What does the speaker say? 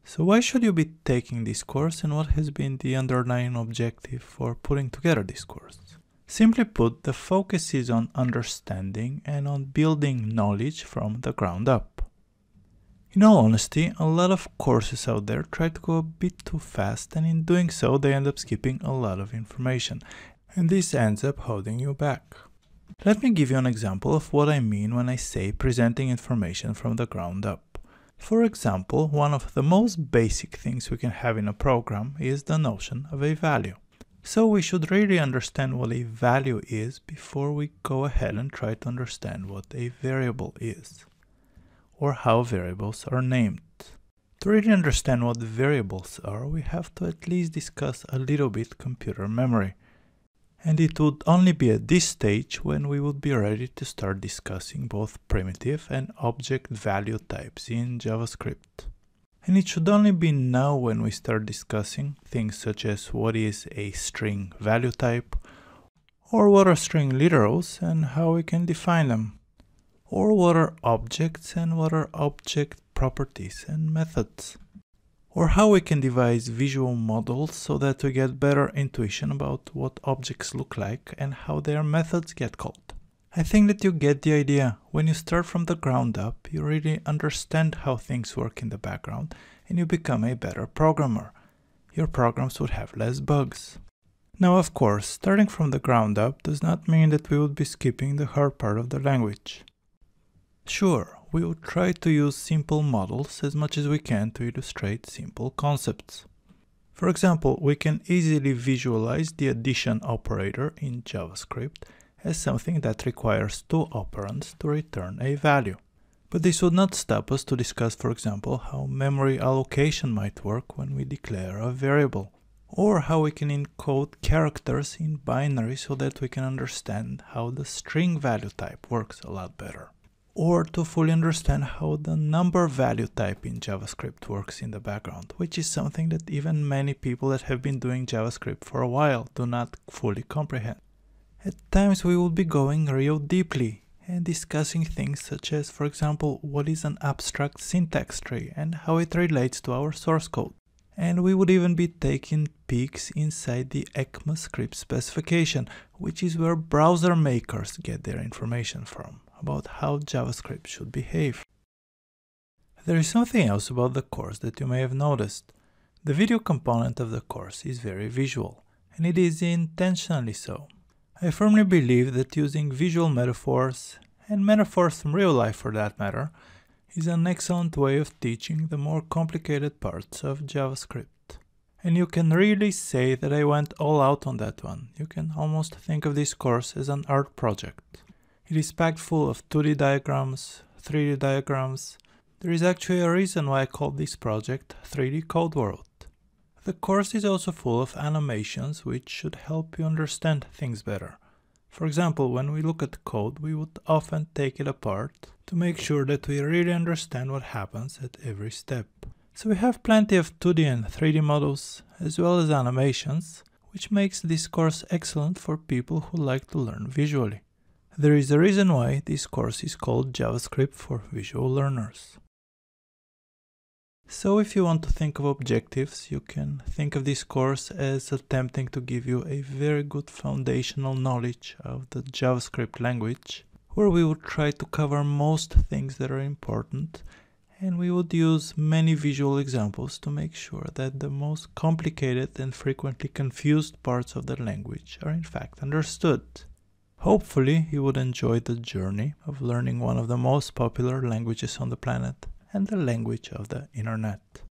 So why should you be taking this course, and what has been the underlying objective for putting together this course? Simply put, the focus is on understanding and on building knowledge from the ground up. In all honesty, a lot of courses out there try to go a bit too fast, and in doing so they end up skipping a lot of information, and this ends up holding you back. Let me give you an example of what I mean when I say presenting information from the ground up. For example, one of the most basic things we can have in a program is the notion of a value. So we should really understand what a value is before we go ahead and try to understand what a variable is, or how variables are named. To really understand what variables are, we have to at least discuss a little bit computer memory. And it would only be at this stage when we would be ready to start discussing both primitive and object value types in JavaScript. And it should only be now when we start discussing things such as what is a string value type, or what are string literals and how we can define them, or what are objects and what are object properties and methods, or how we can devise visual models so that we get better intuition about what objects look like and how their methods get called. I think that you get the idea. When you start from the ground up, you really understand how things work in the background and you become a better programmer. Your programs would have less bugs. Now, of course, starting from the ground up does not mean that we would be skipping the hard part of the language. Sure, we would try to use simple models as much as we can to illustrate simple concepts. For example, we can easily visualize the addition operator in JavaScript as something that requires two operands to return a value. But this would not stop us to discuss, for example, how memory allocation might work when we declare a variable, or how we can encode characters in binary so that we can understand how the string value type works a lot better, or to fully understand how the number value type in JavaScript works in the background, which is something that even many people that have been doing JavaScript for a while do not fully comprehend. At times we will be going real deeply and discussing things such as, for example, what is an abstract syntax tree and how it relates to our source code. And we would even be taking peeks inside the ECMAScript specification, which is where browser makers get their information from about how JavaScript should behave. There is something else about the course that you may have noticed. The video component of the course is very visual, and it is intentionally so. I firmly believe that using visual metaphors, and metaphors from real life for that matter, is an excellent way of teaching the more complicated parts of JavaScript. And you can really say that I went all out on that one. You can almost think of this course as an art project. It is packed full of 2D diagrams, 3D diagrams. There is actually a reason why I called this project 3D Code World. The course is also full of animations which should help you understand things better. For example, when we look at code, we would often take it apart to make sure that we really understand what happens at every step. So we have plenty of 2D and 3D models, as well as animations, which makes this course excellent for people who like to learn visually. There is a reason why this course is called JavaScript for Visual Learners. So if you want to think of objectives, you can think of this course as attempting to give you a very good foundational knowledge of the JavaScript language, where we would try to cover most things that are important, and we would use many visual examples to make sure that the most complicated and frequently confused parts of the language are in fact understood. Hopefully you would enjoy the journey of learning one of the most popular languages on the planet and the language of the internet.